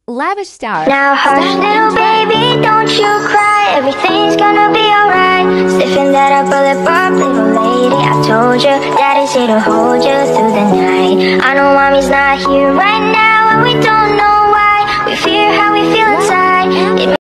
Lavish style. Now hush, little baby, don't you cry. Everything's gonna be alright. Stiffen that up, lip up, little lady. I told you, daddy's here to hold you through the night. I know mommy's not here right now, and we don't know why. We fear how we feel inside.